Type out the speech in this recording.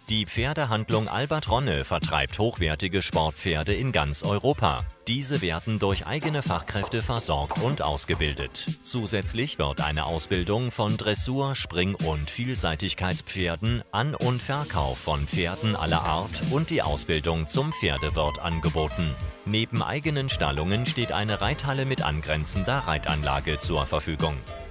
Die Pferdehandlung Albert Ronne vertreibt hochwertige Sportpferde in ganz Europa. Diese werden durch eigene Fachkräfte versorgt und ausgebildet. Zusätzlich wird eine Ausbildung von Dressur-, Spring- und Vielseitigkeitspferden, An- und Verkauf von Pferden aller Art und die Ausbildung zum Pferdewirt angeboten. Neben eigenen Stallungen steht eine Reithalle mit angrenzender Reitanlage zur Verfügung.